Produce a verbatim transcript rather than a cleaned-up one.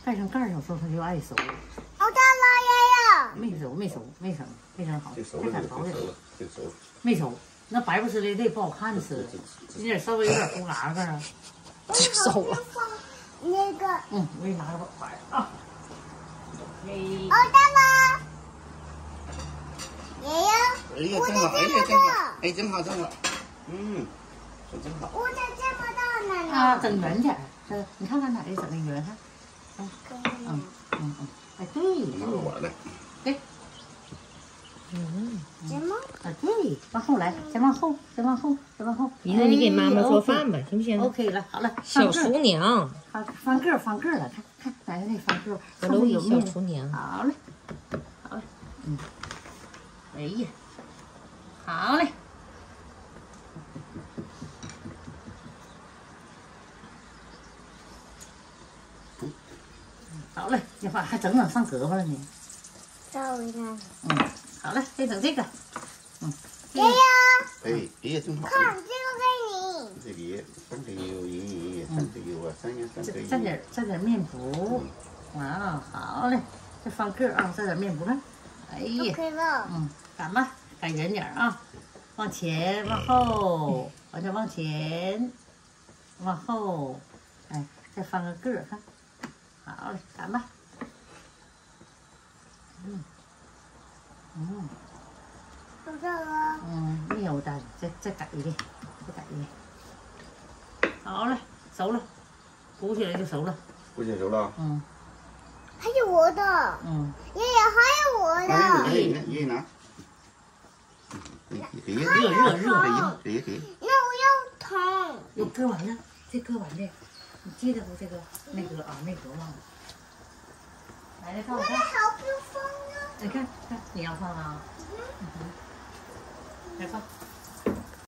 盖上盖儿，有时候它就爱熟。 好大了，爷爷。没熟，没熟，没熟，没整好。 这熟了，这熟了，这熟了。 没熟，那白不呲的这不好看吃，有点稍微有点糊嘎嘎啊。 熟了。那个。 嗯，我给你拿个碗啊。 好大吗？爷爷。 哎呀，真好！哎呀，真好！哎，真好，真好。嗯，手真好。 我的这么大呢。 啊，整圆点儿，这你看看哪里整的圆？看，嗯嗯嗯嗯，哎对， 拿个碗来。 对。 嗯。什么？ 啊对，往后来，再往后，再往后，再往后。 姨子，你给妈妈做饭吧，行不行 ？OK 了，好了。 小厨娘。 翻翻个翻个了，看看奶奶那翻个， 我都有小厨娘。 好嘞，好嘞，嗯。哎呀，好嘞。好嘞，这话还整整上胳膊了呢。 稍微呢。 嗯，好嘞，再整这个。嗯。 爷爷。 哎，爷爷真好。 看这个给你。 这里三个油，爷爷三个油啊，三呀三个油。 蘸点蘸点面糊。哇，好嘞，再翻个啊，蘸点面糊看。哎呀。 OK 了。 嗯，擀吧，擀圆点啊，往前，往后，完再往前，往后，哎，再翻个个儿，看。好嘞，擀吧。嗯，嗯， 有这个。 嗯，没有的，再再改一遍，再改一遍。好了，熟了，鼓起来就熟了。 鼓起来熟了。 嗯。 还有我的。 嗯。 爷爷还有我的。 爷爷爷爷拿。爷爷热热热， 爷爷给。 那我要桶。 有搁完了，这搁完的。你记得不？这个没搁啊，没搁忘了。来，来放我看。 好不放啊！ 你看看，你要放啊？嗯哼。来放。